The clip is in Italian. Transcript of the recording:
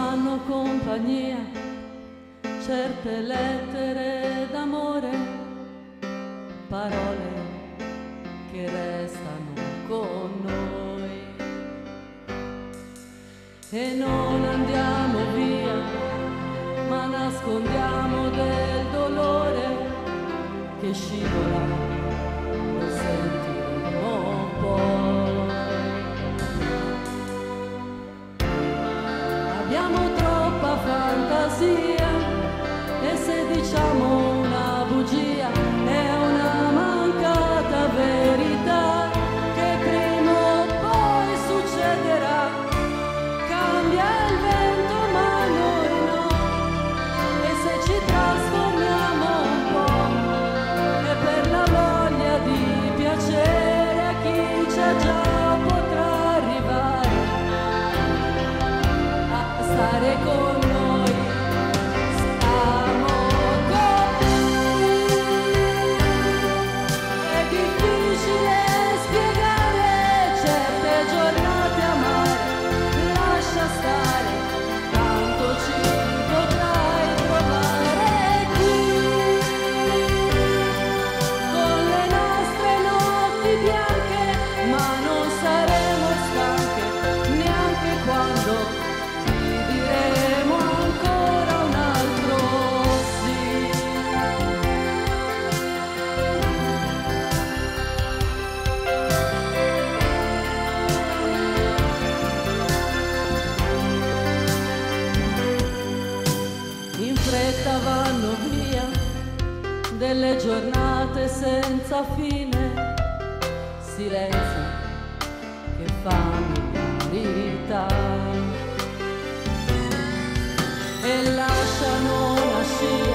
fanno compagnia certe lettere d'amore, parole che restano con noi. E non andiamo via, ma nascondiamo del dolore che scivola, lo sentiremo poi. Abbiamo troppa fantasia e se diciamo una bugia è una mancata verità che prima o poi succederà. Cambia il vento ma noi no, e se ci trasformiamo un po' è per la voglia di piacere a chi c'è già, potrà arrivare a stare con noi. Siamo così, è difficile spiegare certe giornate amare, lascia stare, tanto ci potrai trovare qui, con le nostre notti bianche, ma non saremo stanche neanche quando ti diremo ancora un altro sì. In fretta vanno via delle giornate senza fine, silenzi che familiarità e lasciano una scia